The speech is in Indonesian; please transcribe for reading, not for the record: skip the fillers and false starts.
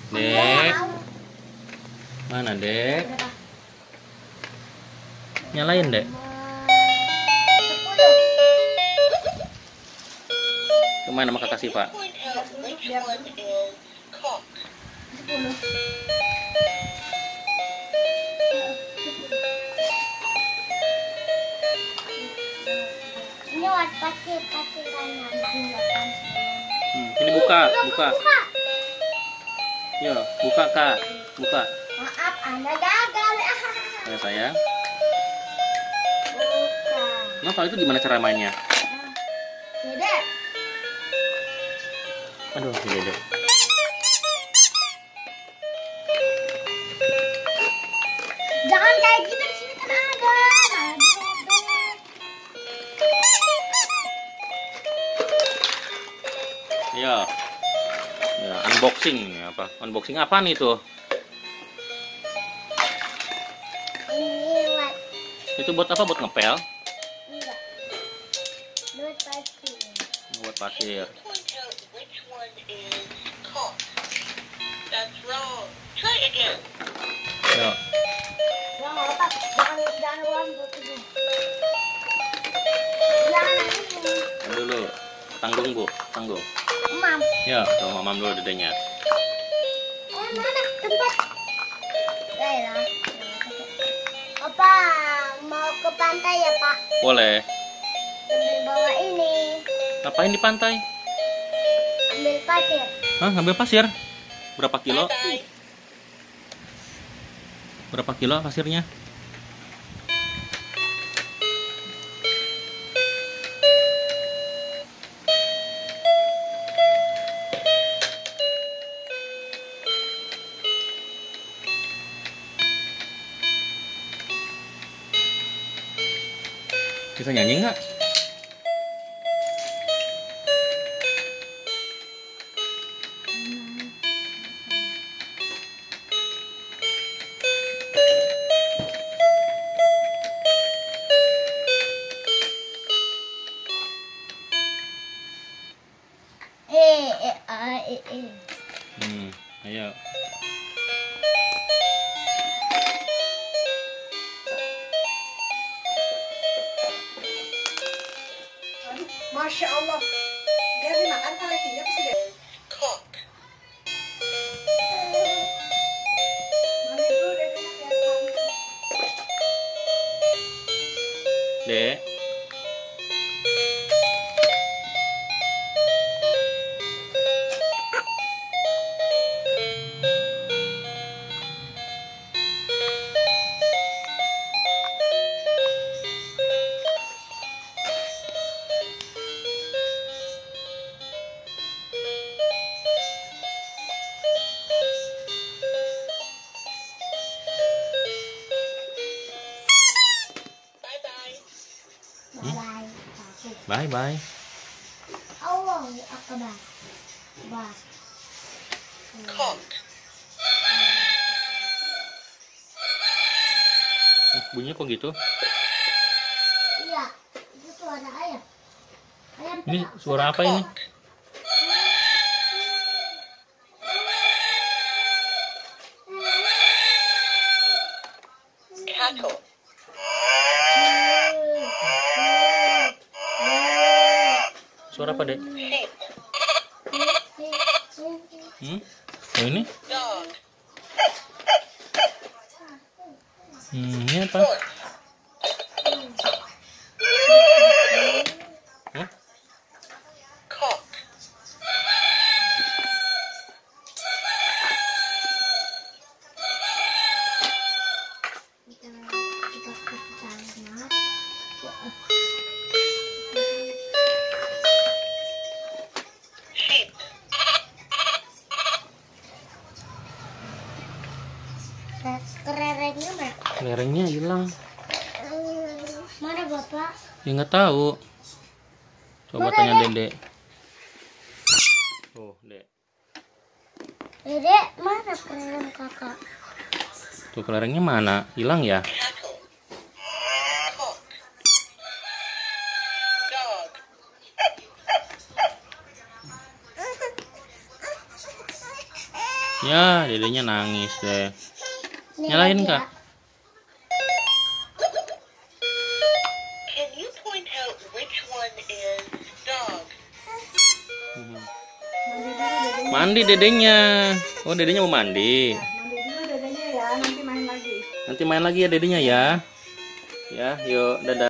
Dek. Mana, Dek? Nyalain, Dek. Kemana maka kasih, Pak? Ini buat pasir Ini buka. Yo, buka, Kak. Buka. Maaf, Anda gagal. Ya, sayang. Buka. Nah, kalau itu gimana cara mainnya? Dede. Aduh, Dede. Jangan kayak gitu, di sini kan ada. Iya. Ya, unboxing apa? Unboxing apa nih tuh? Ini buat Itu buat apa? Buat ngepel? enggak. Buat pasir. Buat pasir. Yo. Jangan apa, jangan uang buat itu. Jangan ini. Dulu. Tanggung, Bu. Tanggung. Mam. Ya, tuh mamam dulu dedenya. Mana tempat? Daerah. Opa, mau ke pantai ya, Pak? Boleh. Ambil bawa ini. Ngapain di pantai? Ambil pasir. Hah, ngambil pasir? Berapa kilo? Berapa kilo pasirnya? Bisa nyanyi nggak? Ayo. Masya Allah, biar dimakan kalesinya pasti deh. Mandi dulu deh, biar kamu. Dek. Bye. Bye. Allah Akbar. Bah. Bunyinya kok gitu? Iya, itu suara ayam. Ayam Ini tengah. suara apa ini? Suara apa, Dek? Oh, ini? Ini apa? Hah? Kelerengnya mana? Lerengnya hilang. Mana Bapak? Ya nggak tahu. Coba Mana, tanya Dek? Dede. Oh, Dek. Dede, mana kelereng kakak? Tuh kelerengnya mana? Hilang ya? Ya, dedenya nangis deh. Nyalain, Kak. Can you point out which one is dog? Mandi dedenya. Oh, dedenya mau mandi. Mandi dulu dedenya ya, nanti main lagi. Nanti main lagi ya dedenya ya. Ya, yuk, dadah.